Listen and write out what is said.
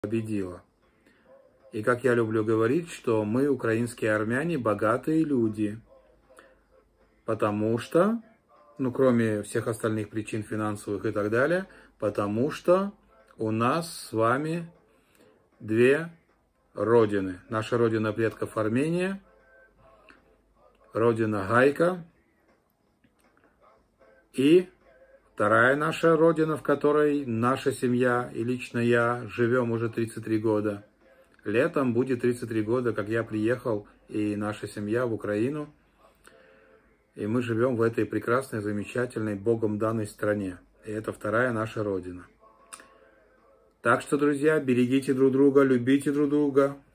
победила. И как я люблю говорить, что мы, украинские армяне, богатые люди. Потому что, кроме всех остальных причин финансовых и так далее, потому что у нас с вами две родины. Наша родина предков Армения, родина Гайка, и вторая наша родина, в которой наша семья и лично я живем уже 33 года. Летом будет 33 года, как я приехал, и наша семья в Украину. И мы живем в этой прекрасной, замечательной, Богом данной стране. И это вторая наша родина. Так что, друзья, берегите друг друга, любите друг друга.